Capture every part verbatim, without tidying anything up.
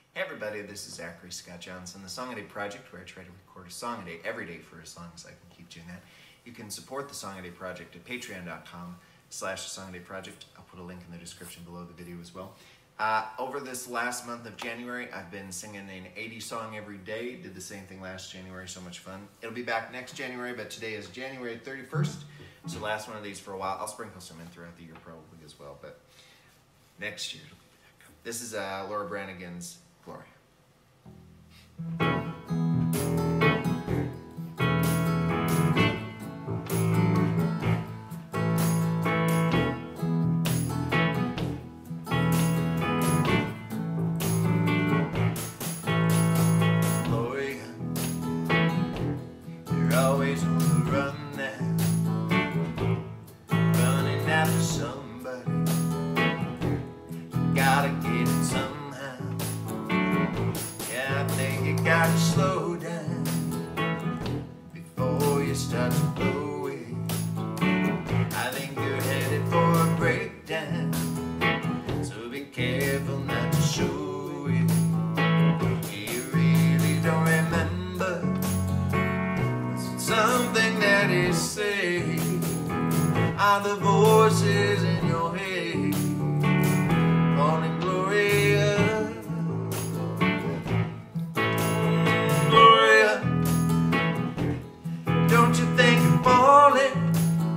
Hey everybody, this is Zachary Scot, The Song a Day Project, where I try to record a song a day every day for as long as I can keep doing that. You can support the Song a Day Project at patreon dot com slash the Song a Day Project. I'll put a link in the description below the video as well. Uh, over this last month of January, I've been singing an eighties song every day. Did the same thing last January, so much fun. It'll be back next January, but today is January thirty-first, so last one of these for a while. I'll sprinkle some in throughout the year probably as well, but next year. This is uh, Laura Branigan's Gloria. Gloria, you're always on the run now, running after somebody. You gotta get it somehow. I think you gotta slow down before you start to blow it. I think you're headed for a breakdown, so be careful not to show it. You really don't remember something that is said. Are the voices in your head calling Gloria? Don't you think you're falling?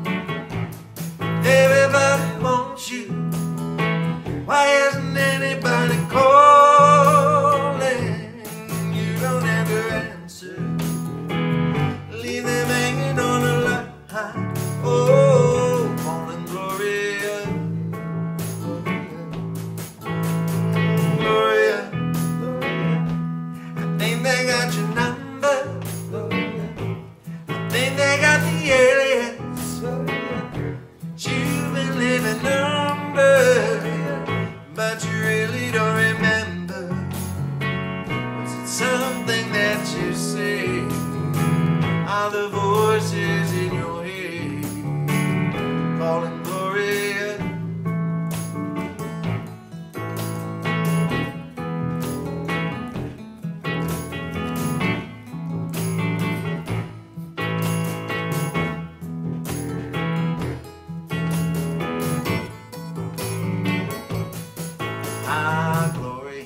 Everybody wants you. Why isn't anybody calling? You don't have to answer. Leave them hanging on a line. Oh, calling Gloria. Gloria, I think they got your number. Think they got the aliens you've been living under, but you really don't remember. Was it something that you say? Are the voices in your head calling Gloria? Ah, Gloria,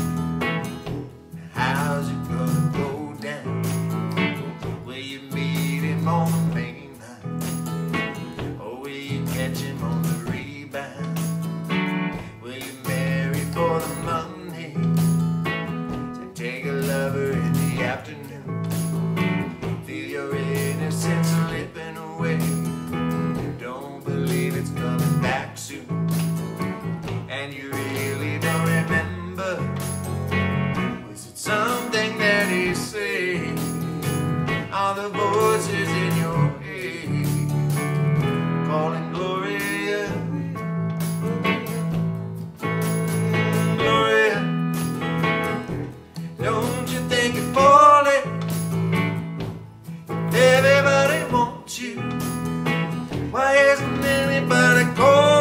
how's it gonna go down? Will you meet him on the main line? Or will you catch him on the rebound? Will you marry for the money? To take a lover in the afternoon? Feel your innocence slipping away. Don't believe it's coming back soon. And you really don't remember. Was it something that he said? Are the voices in your head calling Gloria? Gloria, don't you think you're falling? Everybody wants you. Why isn't anybody calling?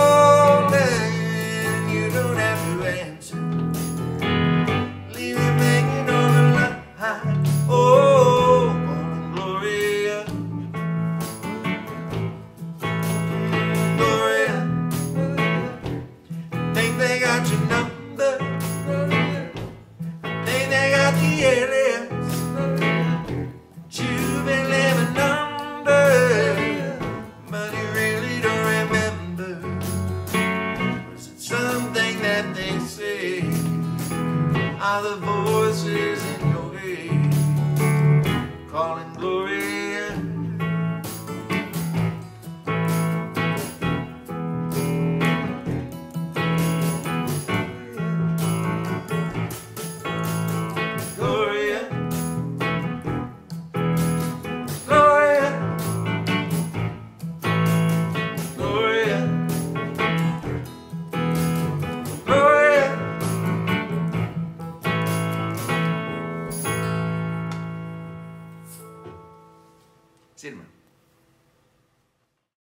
They got your number. I think they got the aliens you've been living under, but you really don't remember. Was it something that they say? Are the voices in your head calling Gloria?